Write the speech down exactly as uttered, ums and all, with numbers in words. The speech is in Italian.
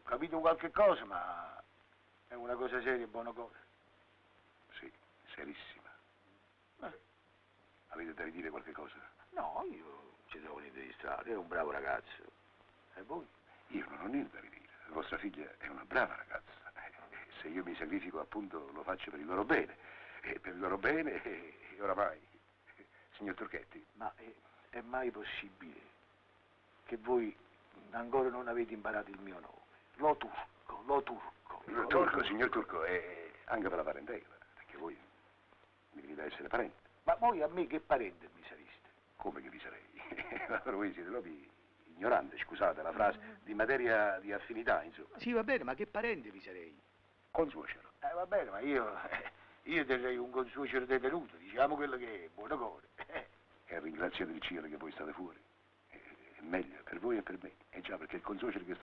capito qualche cosa, ma è una cosa seria, buona cosa. Sì, serissima. Eh, Avete da ridire qualche cosa? no, io non ci trovo niente di strano, è un bravo ragazzo. E voi? Io non ho niente da ridire. Vostra figlia è una brava ragazza. Eh, Se io mi sacrifico, appunto, lo faccio per il loro bene. E per il loro bene, e oramai. Signor Turchetti. Ma è, è mai possibile che voi ancora non avete imparato il mio nome? Lo Turco, lo Turco. Lo Turco, signor Turco, è anche per la parentela, perché voi mi venite da essere parente. Ma voi a me che parente mi sareste? Come che vi sarei? Allora voi siete proprio ignoranti, scusate la frase, di materia di affinità, insomma. Sì, va bene, ma che parente vi sarei? Consuocero. Eh, va bene, ma io, io terrei un consuocero detenuto, diciamo quello che è, buono cuore. E ringraziate il cielo che voi state fuori. È meglio per voi e per me. E già, perché il consuocero che